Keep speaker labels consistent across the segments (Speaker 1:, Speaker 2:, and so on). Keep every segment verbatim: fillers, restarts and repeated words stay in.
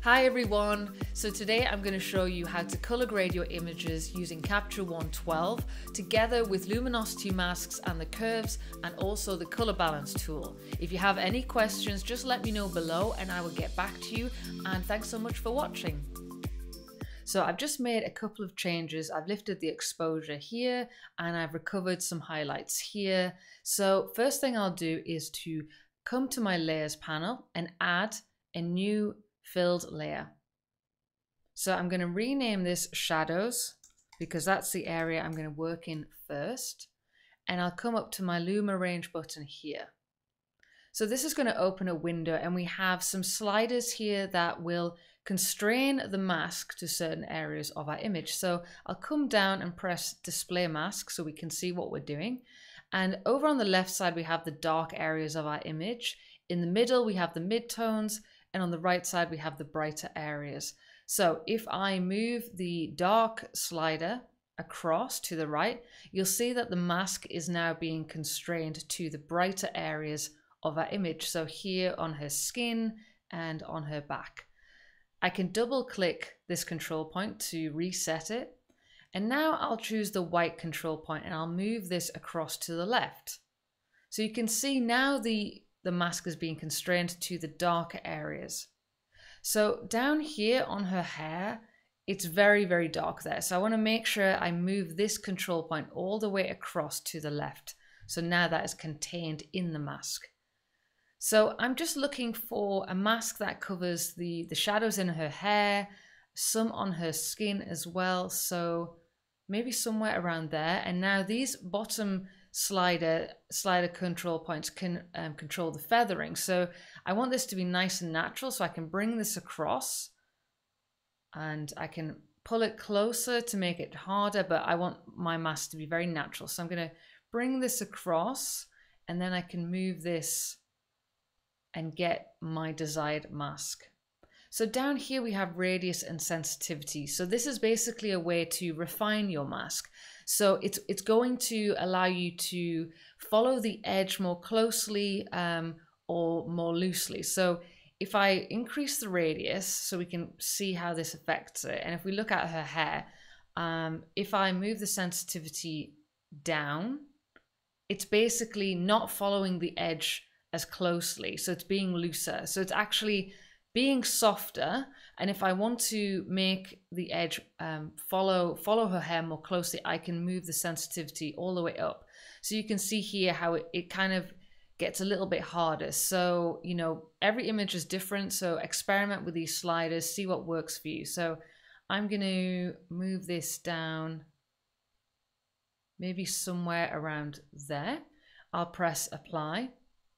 Speaker 1: Hi everyone! So today I'm going to show you how to color grade your images using Capture one twelve together with luminosity masks and the curves and also the color balance tool. If you have any questions, just let me know below and I will get back to you, and thanks so much for watching. So I've just made a couple of changes. I've lifted the exposure here and I've recovered some highlights here. So first thing I'll do is to come to my layers panel and add a new filled layer. So I'm going to rename this shadows because that's the area I'm going to work in first. And I'll come up to my Luma range button here. So this is going to open a window and we have some sliders here that will constrain the mask to certain areas of our image. So I'll come down and press display mask so we can see what we're doing. And over on the left side, we have the dark areas of our image. In the middle, we have the midtones. And on the right side, we have the brighter areas. So if I move the dark slider across to the right, you'll see that the mask is now being constrained to the brighter areas of our image. So here on her skin and on her back. I can double click this control point to reset it. And now I'll choose the white control point and I'll move this across to the left. So you can see now the the mask is being constrained to the darker areas. So down here on her hair, it's very, very dark there. So I want to make sure I move this control point all the way across to the left. So now that is contained in the mask. So I'm just looking for a mask that covers the, the shadows in her hair, some on her skin as well. So maybe somewhere around there. And now these bottom slider slider control points can um, control the feathering. So I want this to be nice and natural, so I can bring this across and I can pull it closer to make it harder, but I want my mask to be very natural. So I'm going to bring this across and then I can move this and get my desired mask. So down here we have radius and sensitivity. So this is basically a way to refine your mask. So it's, it's going to allow you to follow the edge more closely um, or more loosely. So if I increase the radius so we can see how this affects it, and if we look at her hair, um, if I move the sensitivity down, it's basically not following the edge as closely. So it's being looser. So it's actually being softer, and if I want to make the edge um, follow follow her hair more closely, I can move the sensitivity all the way up. So you can see here how it, it kind of gets a little bit harder. So, you know, every image is different, so experiment with these sliders, see what works for you. So I'm going to move this down maybe somewhere around there. I'll press apply.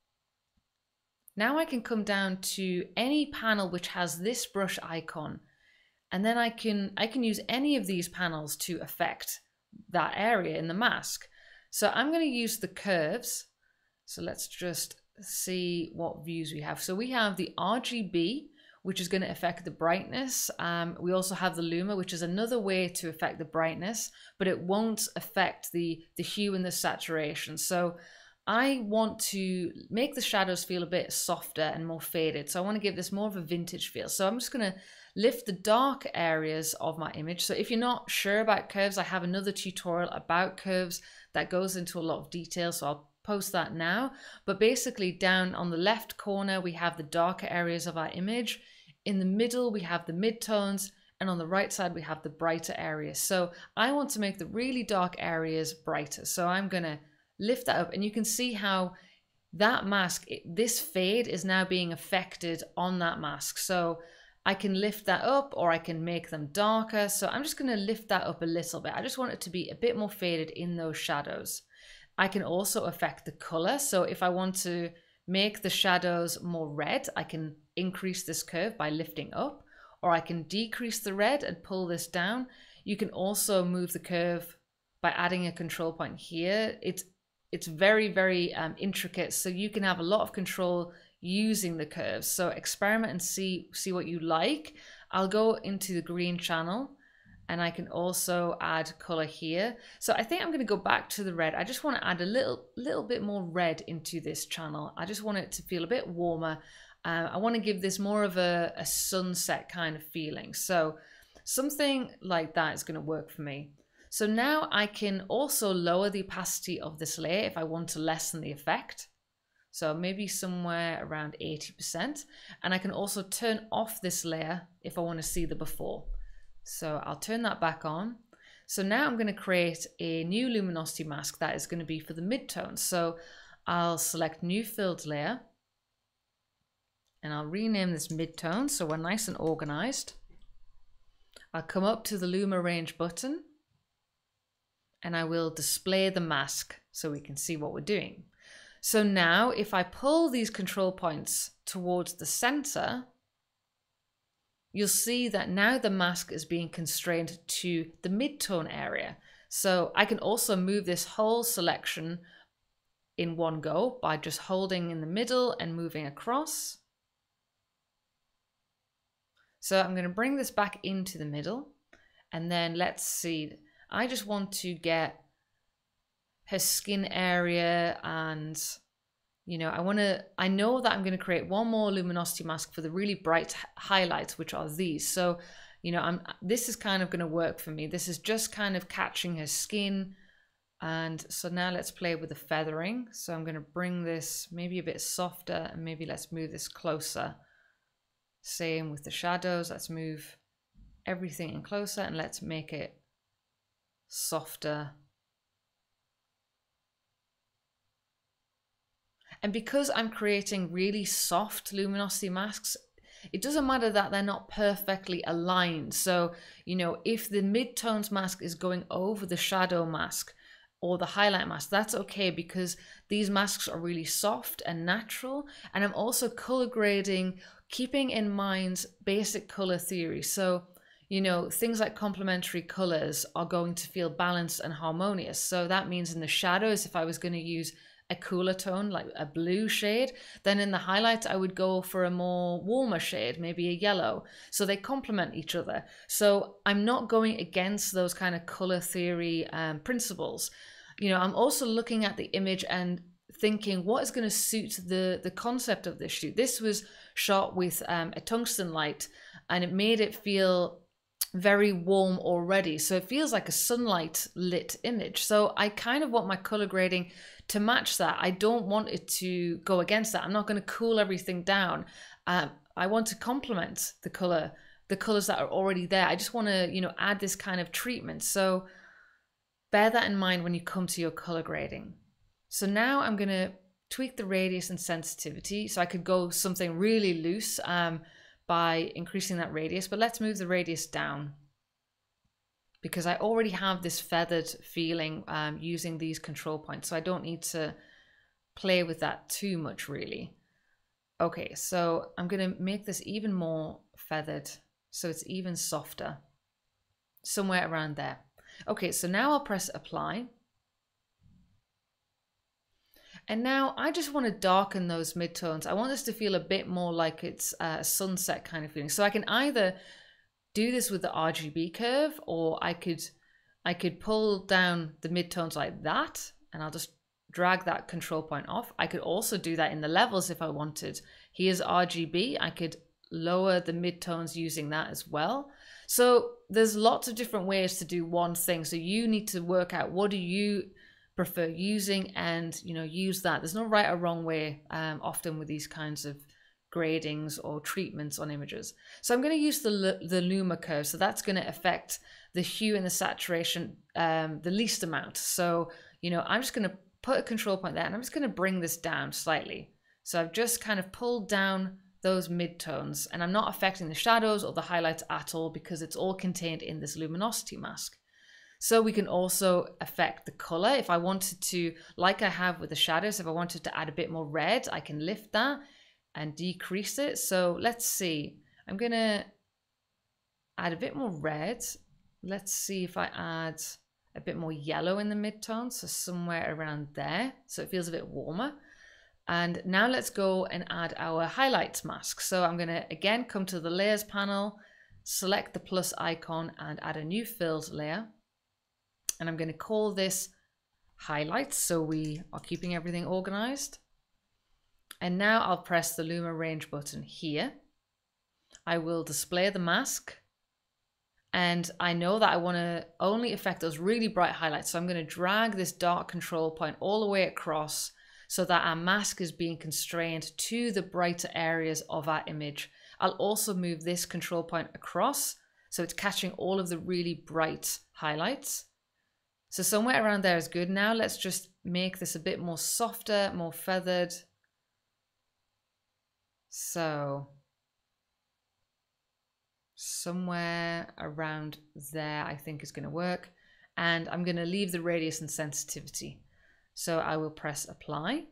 Speaker 1: Now I can come down to any panel which has this brush icon, and then I can I can use any of these panels to affect that area in the mask. So I'm going to use the curves. So let's just see what views we have. So we have the R G B, which is going to affect the brightness. Um, we also have the Luma, which is another way to affect the brightness, but it won't affect the, the hue and the saturation. So I want to make the shadows feel a bit softer and more faded. So I want to give this more of a vintage feel. So I'm just going to lift the dark areas of my image. So if you're not sure about curves, I have another tutorial about curves that goes into a lot of detail. So I'll post that now. But basically down on the left corner, we have the darker areas of our image. In the middle, we have the midtones. And on the right side, we have the brighter areas. So I want to make the really dark areas brighter. So I'm going to lift that up, and you can see how that mask, this fade is now being affected on that mask. So I can lift that up or I can make them darker. So I'm just going to lift that up a little bit. I just want it to be a bit more faded in those shadows. I can also affect the color. So if I want to make the shadows more red, I can increase this curve by lifting up, or I can decrease the red and pull this down. You can also move the curve by adding a control point here. It's It's very, very um, intricate, so you can have a lot of control using the curves. So experiment and see, see what you like. I'll go into the green channel, and I can also add color here. So I think I'm going to go back to the red. I just want to add a little, little bit more red into this channel. I just want it to feel a bit warmer. Uh, I want to give this more of a, a sunset kind of feeling. So something like that is going to work for me. So now I can also lower the opacity of this layer if I want to lessen the effect. So maybe somewhere around eighty percent. And I can also turn off this layer if I want to see the before. So I'll turn that back on. So now I'm going to create a new luminosity mask that is going to be for the midtones. So I'll select new filled layer and I'll rename this midtone so we're nice and organized. I'll come up to the Luma range button and I will display the mask so we can see what we're doing. So now if I pull these control points towards the center, you'll see that now the mask is being constrained to the midtone area. So I can also move this whole selection in one go by just holding in the middle and moving across. So I'm going to bring this back into the middle and then let's see. I just want to get her skin area and, you know, I want to, I know that I'm going to create one more luminosity mask for the really bright highlights, which are these. So, you know, I'm, this is kind of going to work for me. This is just kind of catching her skin. And so now let's play with the feathering. So I'm going to bring this maybe a bit softer and maybe let's move this closer. Same with the shadows. Let's move everything in closer and let's make it softer. And because I'm creating really soft luminosity masks, it doesn't matter that they're not perfectly aligned. So, you know, if the midtones mask is going over the shadow mask or the highlight mask, that's okay because these masks are really soft and natural. And I'm also color grading, keeping in mind basic color theory. So, you know, things like complementary colors are going to feel balanced and harmonious. So that means in the shadows, if I was going to use a cooler tone, like a blue shade, then in the highlights, I would go for a more warmer shade, maybe a yellow. So they complement each other. So I'm not going against those kind of color theory um, principles. You know, I'm also looking at the image and thinking what is going to suit the, the concept of this shoot. This was shot with um, a tungsten light and it made it feel very warm already. So it feels like a sunlight lit image. So I kind of want my color grading to match that. I don't want it to go against that. I'm not going to cool everything down. Um, I want to complement the color, the colors that are already there. I just want to, you know, add this kind of treatment. So bear that in mind when you come to your color grading. So now I'm going to tweak the radius and sensitivity. So I could go something really loose um, by increasing that radius, but let's move the radius down because I already have this feathered feeling um, using these control points. So I don't need to play with that too much really. Okay, so I'm going to make this even more feathered so it's even softer, somewhere around there. Okay, so now I'll press apply. And now I just want to darken those midtones. I want this to feel a bit more like it's a sunset kind of feeling. So I can either do this with the R G B curve, or I could I could pull down the midtones like that, and I'll just drag that control point off. I could also do that in the levels if I wanted. Here's R G B. I could lower the midtones using that as well. So there's lots of different ways to do one thing. So you need to work out what do you prefer using and, you know, use that. There's no right or wrong way um, often with these kinds of gradings or treatments on images. So I'm going to use the, the Luma Curve. So that's going to affect the hue and the saturation um, the least amount. So, you know, I'm just going to put a control point there and I'm just going to bring this down slightly. So I've just kind of pulled down those midtones and I'm not affecting the shadows or the highlights at all because it's all contained in this luminosity mask. So we can also affect the color. If I wanted to, like I have with the shadows, if I wanted to add a bit more red, I can lift that and decrease it. So let's see, I'm gonna add a bit more red. Let's see if I add a bit more yellow in the midtones, so somewhere around there, so it feels a bit warmer. And now let's go and add our highlights mask. So I'm gonna again come to the layers panel, select the plus icon and add a new filled layer. And I'm going to call this highlights, so we are keeping everything organized. And now I'll press the Luma range button here. I will display the mask. And I know that I want to only affect those really bright highlights. So I'm going to drag this dark control point all the way across so that our mask is being constrained to the brighter areas of our image. I'll also move this control point across so it's catching all of the really bright highlights. So somewhere around there is good. Now let's just make this a bit more softer, more feathered. So somewhere around there I think is going to work. And I'm going to leave the radius and sensitivity. So I will press apply.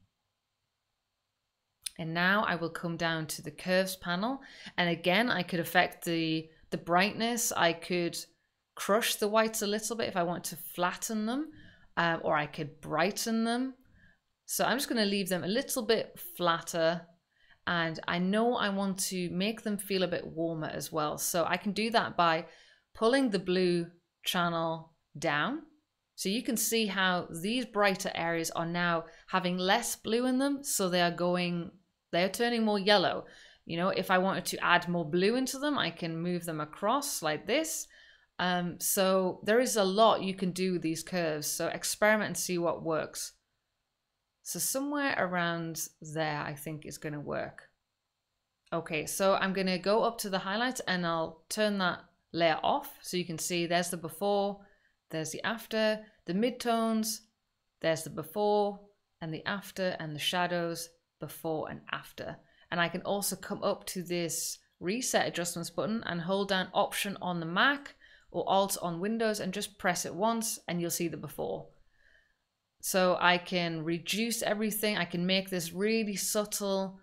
Speaker 1: And now I will come down to the curves panel. And again, I could affect the, the brightness. I could crush the whites a little bit if I want to flatten them, um, or I could brighten them. So I'm just going to leave them a little bit flatter. And I know I want to make them feel a bit warmer as well. So I can do that by pulling the blue channel down. So you can see how these brighter areas are now having less blue in them. So they are going, they're turning more yellow. You know, if I wanted to add more blue into them, I can move them across like this. Um, so there is a lot you can do with these curves. So experiment and see what works. So somewhere around there, I think is going to work. Okay, so I'm going to go up to the highlights and I'll turn that layer off. So you can see there's the before, there's the after, the midtones, there's the before and the after, and the shadows before and after. And I can also come up to this reset adjustments button and hold down Option on the Mac or Alt on Windows and just press it once and you'll see the before. So I can reduce everything. I can make this really subtle.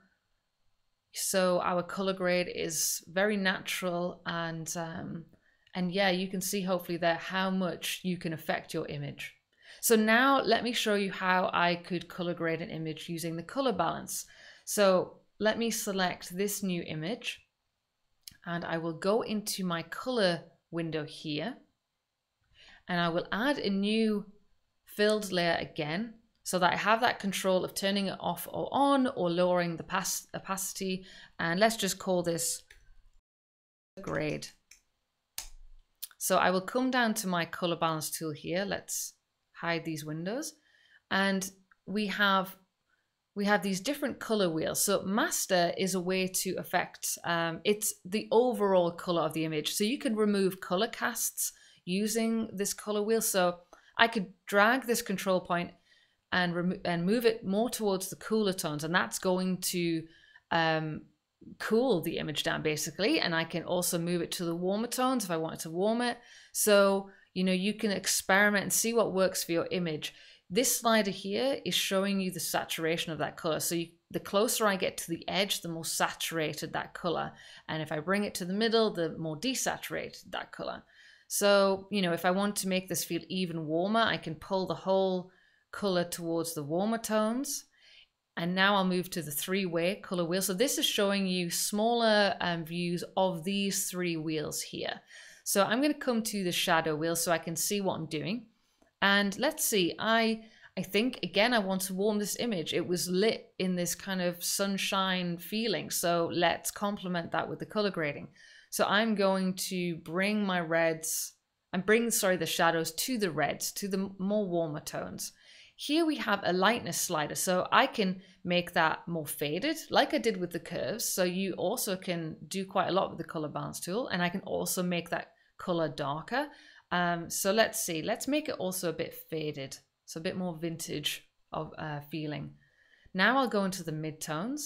Speaker 1: So our color grade is very natural, and um, and yeah, you can see hopefully there how much you can affect your image. So now let me show you how I could color grade an image using the color balance. So let me select this new image and I will go into my color window here and I will add a new filled layer again so that I have that control of turning it off or on or lowering the opacity. And let's just call this grade. So I will come down to my color balance tool here. Let's hide these windows. And we have we have these different color wheels. So master is a way to affect, um, it's the overall color of the image. So you can remove color casts using this color wheel. So I could drag this control point and, remo and move it more towards the cooler tones, and that's going to um, cool the image down basically. And I can also move it to the warmer tones if I wanted to warm it. So, you know, you can experiment and see what works for your image. This slider here is showing you the saturation of that color. So you, the closer I get to the edge, the more saturated that color. And if I bring it to the middle, the more desaturated that color. So, you know, if I want to make this feel even warmer, I can pull the whole color towards the warmer tones. And now I'll move to the three-way color wheel. So this is showing you smaller um, views of these three wheels here. So I'm going to come to the shadow wheel so I can see what I'm doing. And let's see, I, I think, again, I want to warm this image. It was lit in this kind of sunshine feeling. So let's complement that with the color grading. So I'm going to bring my reds and bring, sorry, the shadows to the reds, to the more warmer tones. Here we have a lightness slider. So I can make that more faded like I did with the curves. So you also can do quite a lot with the color balance tool, and I can also make that color darker. Um, so let's see, let's make it also a bit faded. So a bit more vintage of uh, feeling. Now I'll go into the midtones.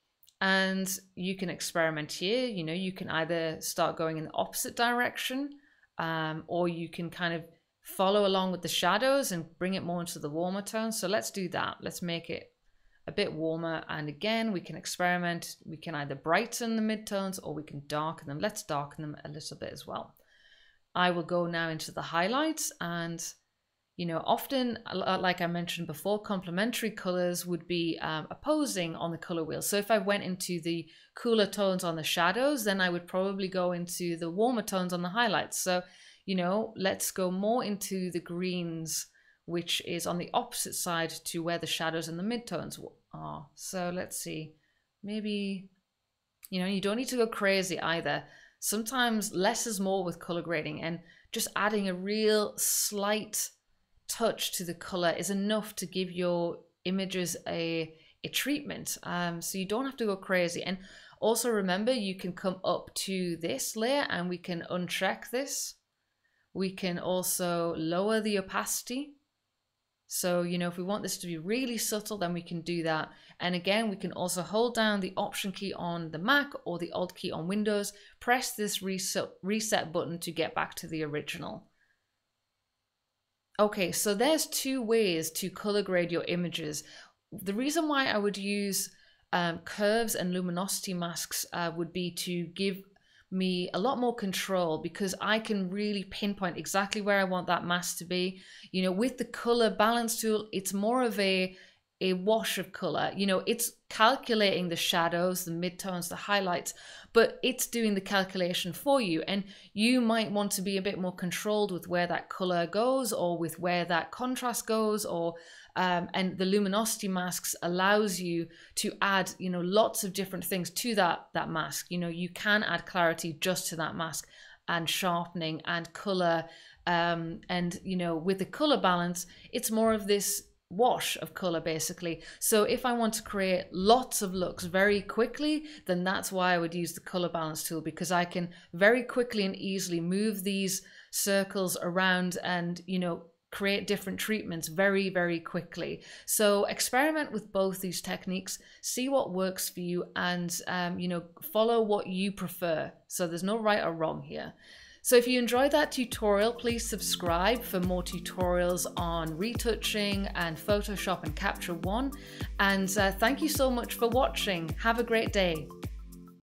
Speaker 1: And you can experiment here. You know, you can either start going in the opposite direction, um, or you can kind of follow along with the shadows and bring it more into the warmer tones. So let's do that. Let's make it a bit warmer. And again, we can experiment. We can either brighten the midtones or we can darken them. Let's darken them a little bit as well. I will go now into the highlights, and you know, often, like I mentioned before, complementary colors would be um, opposing on the color wheel. So if I went into the cooler tones on the shadows, then I would probably go into the warmer tones on the highlights. So, you know, let's go more into the greens which is on the opposite side to where the shadows and the midtones are. So let's see, maybe, you know, you don't need to go crazy either. Sometimes less is more with color grading, and just adding a real slight touch to the color is enough to give your images a, a treatment. Um, so you don't have to go crazy. And also remember, you can come up to this layer and we can uncheck this. We can also lower the opacity. So, you know, if we want this to be really subtle, then we can do that. And again, we can also hold down the Option key on the Mac or the Alt key on Windows, press this reset, reset button to get back to the original. Okay, so there's two ways to color grade your images. The reason why I would use um, curves and luminosity masks uh, would be to give me a lot more control, because I can really pinpoint exactly where I want that mask to be. You know, with the color balance tool, it's more of a a wash of color. You know, it's calculating the shadows, the midtones, the highlights, but it's doing the calculation for you. And you might want to be a bit more controlled with where that color goes, or with where that contrast goes, or um, and the luminosity masks allows you to add, you know, lots of different things to that that mask. You know, you can add clarity just to that mask, and sharpening and color, um, and you know, with the color balance, it's more of this wash of color basically. So if I want to create lots of looks very quickly, then that's why I would use the color balance tool, because I can very quickly and easily move these circles around and, you know, create different treatments very, very quickly. So experiment with both these techniques, see what works for you, and um, you know, follow what you prefer. So there's no right or wrong here. So if you enjoyed that tutorial, please subscribe for more tutorials on retouching and Photoshop and Capture One. And uh, thank you so much for watching. Have a great day.